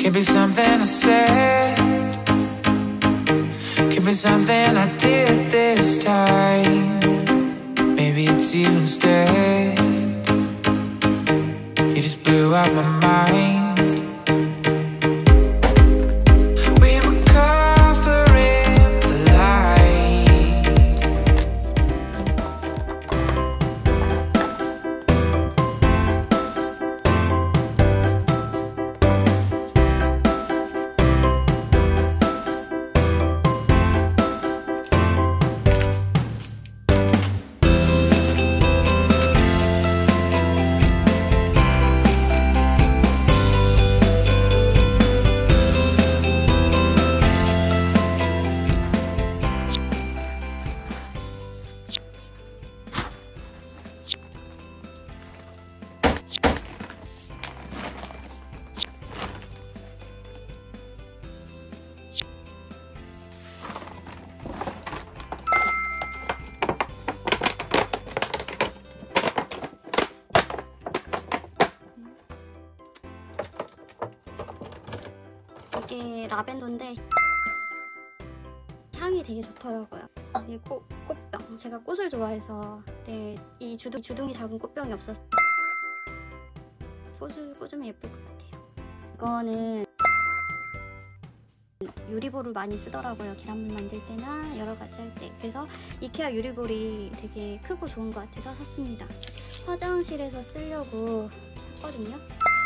Could be something I said, could be something I did this time. Maybe it's you instead. You just blew out my mind. 이게 라벤더인데 향이 되게 좋더라고요. 이 꽃병, 제가 꽃을 좋아해서 이 주둥이 작은 꽃병이 없어서 꽃을 꽂으면 예쁠 것 같아요. 이거는 유리볼을 많이 쓰더라고요. 계란물 만들 때나 여러 가지 할 때. 그래서 이케아 유리볼이 되게 크고 좋은 것 같아서 샀습니다. 화장실에서 쓰려고 샀거든요.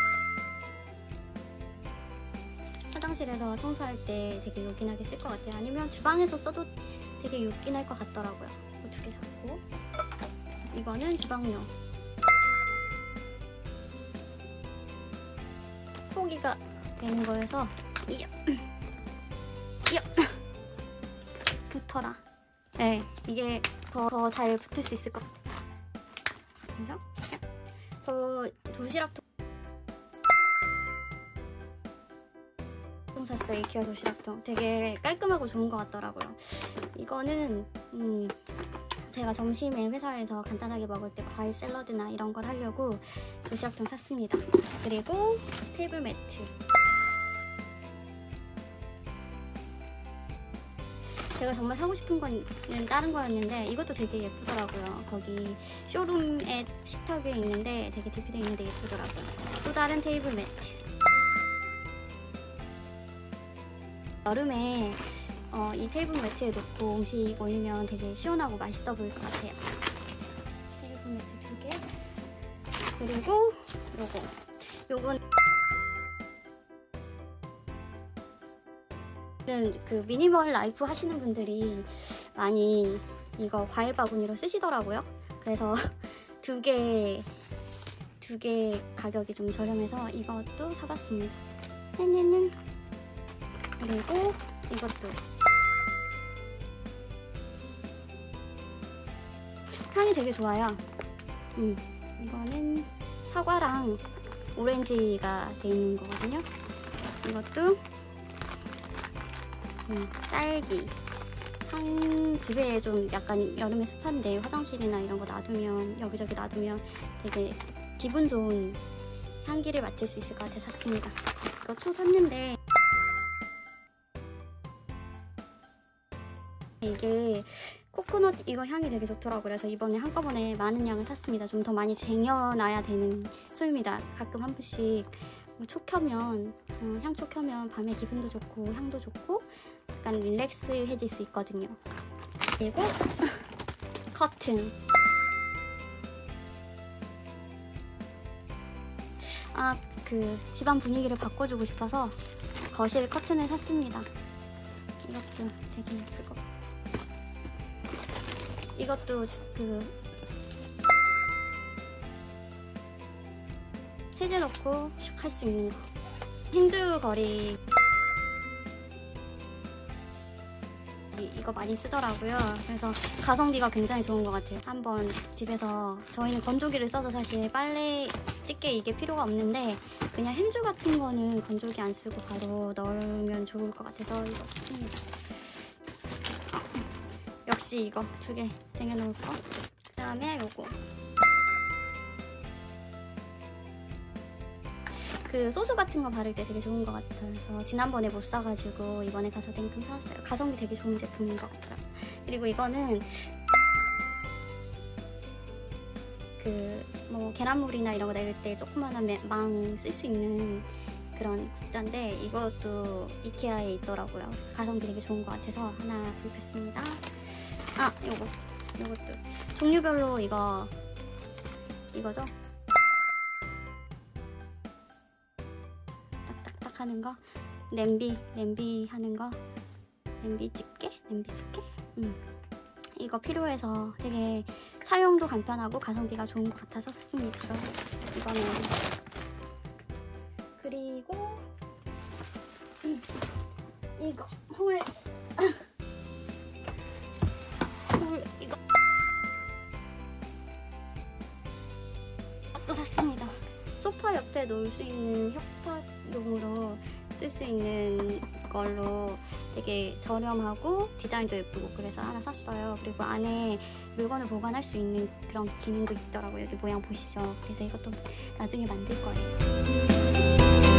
화장실에서 청소할 때 되게 요긴하게 쓸 것 같아요. 아니면 주방에서 써도 되게 요긴할 것 같더라고요. 이거 두 개 샀고, 이거는 주방용. 포기가 되는 거여서 이야 붙어라. 네, 이게 더 잘 붙을 수 있을 것 같아요. 그래서 저 도시락통 샀어요. 이케아 도시락통. 되게 깔끔하고 좋은 것 같더라고요. 이거는 제가 점심에 회사에서 간단하게 먹을 때 과일 샐러드나 이런 걸 하려고 도시락통 샀습니다. 그리고 테이블 매트. 제가 정말 사고 싶은 건 다른 거였는데 이것도 되게 예쁘더라고요. 거기 쇼룸에 식탁에 있는데 되게 DP되어 있는데 예쁘더라고요. 또 다른 테이블 매트. 여름에 이 테이블 매트에 놓고 음식 올리면 되게 시원하고 맛있어 보일 것 같아요. 테이블 매트 2개. 그리고 요건 그 미니멀 라이프 하시는 분들이 많이 이거 과일 바구니로 쓰시더라고요. 그래서 두 개 가격이 좀 저렴해서 이것도 사봤습니다. 그리고 이것도 향이 되게 좋아요. 이거는 사과랑 오렌지가 돼 있는 거거든요. 이것도 딸기 향. 집에 좀 약간 여름에 습한데 화장실이나 이런 거 놔두면, 여기저기 놔두면 되게 기분 좋은 향기를 맡을 수 있을 것 같아서 샀습니다. 이거 또 샀는데 이게 코코넛 이거 향이 되게 좋더라고요. 그래서 이번에 한꺼번에 많은 양을 샀습니다. 좀 더 많이 쟁여놔야 되는 소입니다. 가끔 한 번씩 초 켜면, 향초 켜면 밤에 기분도 좋고 향도 좋고 약간 릴렉스해질 수 있거든요. 그리고 커튼. 그 집안 분위기를 바꿔주고 싶어서 거실 커튼을 샀습니다. 이것도 되게 예쁠 것 같아요. 이것도 세제 넣고 슉 할 수 있는 거. 행주거리 이거 많이 쓰더라고요. 그래서 가성비가 굉장히 좋은 것 같아요. 한번 집에서 저희는 건조기를 써서 사실 빨래 집게 이게 필요가 없는데 그냥 행주 같은 거는 건조기 안 쓰고 바로 넣으면 좋을 것 같아서 이거 씁니다. 역시 이거 2개 쟁여놓을 거. 그 다음에 요거 그 소스 같은 거 바를 때 되게 좋은 것 같아요. 그래서 지난번에 못 사가지고 이번에 가서 땡큼 사왔어요. 가성비 되게 좋은 제품인 것 같아요. 그리고 이거는 뭐 계란물이나 이런 거 내릴 때 조그만한 망 쓸 수 있는 그런 국자인데 이것도 이케아에 있더라고요. 그래서 가성비 되게 좋은 것 같아서 하나 구입했습니다. 아, 요것도 종류별로 이거죠? 딱딱딱 하는 거, 냄비 하는 거, 냄비 집게. 이거 필요해서 되게 사용도 간편하고 가성비가 좋은 것 같아서 샀습니다. 이거는 그리고 이거 홀 이거 또 샀습니다. 소파 옆에 놓을 수 있는 협탁용으로 쓸 수 있는 걸로 되게 저렴하고 디자인도 예쁘고 그래서 하나 샀어요. 그리고 안에 물건을 보관할 수 있는 그런 기능도 있더라고요. 여기 모양 보시죠. 그래서 이것도 나중에 만들 거예요.